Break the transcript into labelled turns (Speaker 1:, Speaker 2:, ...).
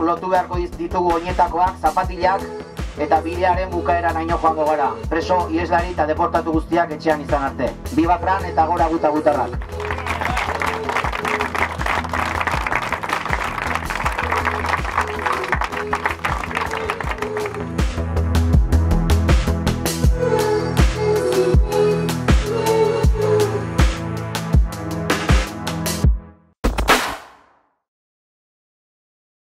Speaker 1: lotu beharko ditugu oinetakoak, zapatilak, eta bidearen bukaeran haino joango gara. Preso, ieslari eta deportatu guztiak etxean izan arte. Biba Fran eta gora gutarrak.